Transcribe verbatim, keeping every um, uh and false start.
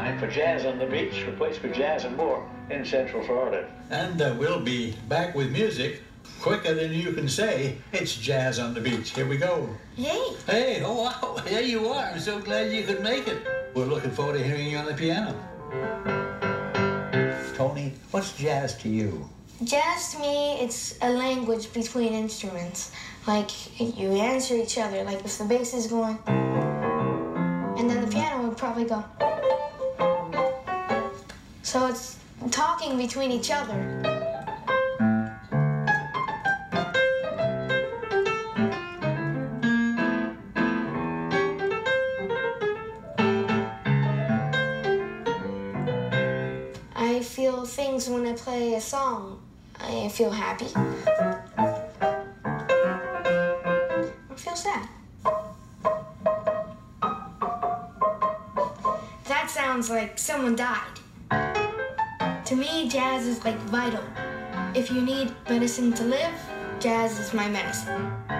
time for Jazz on the Beach, a place for jazz and more in Central Florida. And uh, we'll be back with music quicker than you can say. It's Jazz on the Beach. Here we go. Yay! Hey, oh wow, there you are. I'm so glad you could make it. We're looking forward to hearing you on the piano. Tony, what's jazz to you? Jazz to me, it's a language between instruments. Like, you answer each other. Like, if the bass is going, and then the piano would probably go. So it's talking between each other. I feel things when I play a song. I feel happy. I feel sad. That sounds like someone died. To me, jazz is like vital. If you need medicine to live, jazz is my medicine.